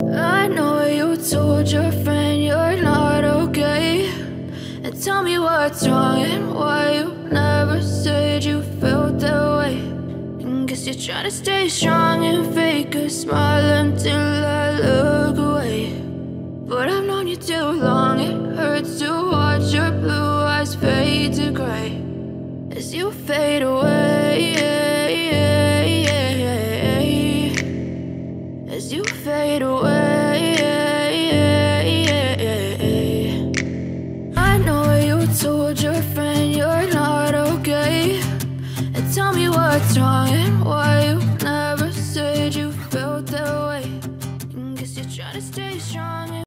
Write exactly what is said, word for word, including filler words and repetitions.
I know you told your friend you're not okay, and tell me what's wrong and why you never said you felt that way. And guess you're trying to stay strong and fake a smile until I look away. But I've known you too long, it hurts to watch your blue eyes fade to gray as you fade away, as you fade away. I know you told your friend you're not okay, and tell me what's wrong and why you never said you felt that way. And guess you're trying to stay strong